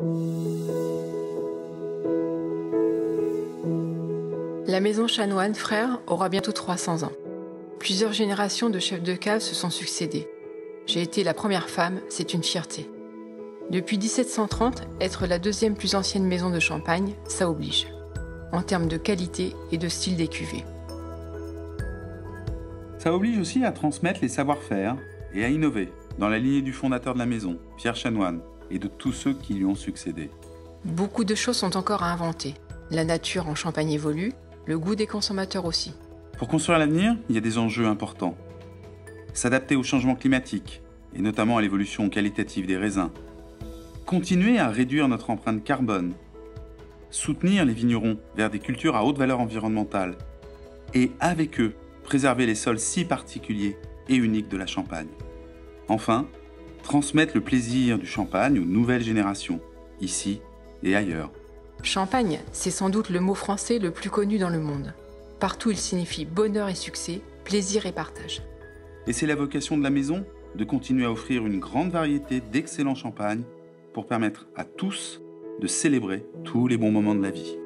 La maison Chanoine Frères aura bientôt 300 ans. Plusieurs générations de chefs de cave se sont succédés. J'ai été la première femme, c'est une fierté. Depuis 1730, être la deuxième plus ancienne maison de Champagne, ça oblige. En termes de qualité et de style des cuvées. Ça oblige aussi à transmettre les savoir-faire et à innover, dans la lignée du fondateur de la maison, Pierre Chanoine, et de tous ceux qui lui ont succédé. Beaucoup de choses sont encore à inventer. La nature en Champagne évolue, le goût des consommateurs aussi. Pour construire l'avenir, il y a des enjeux importants. S'adapter au changement climatique, et notamment à l'évolution qualitative des raisins. Continuer à réduire notre empreinte carbone. Soutenir les vignerons vers des cultures à haute valeur environnementale. Et avec eux, préserver les sols si particuliers et uniques de la Champagne. Enfin, transmettre le plaisir du champagne aux nouvelles générations, ici et ailleurs. Champagne, c'est sans doute le mot français le plus connu dans le monde. Partout, il signifie bonheur et succès, plaisir et partage. Et c'est la vocation de la maison de continuer à offrir une grande variété d'excellents champagnes pour permettre à tous de célébrer tous les bons moments de la vie.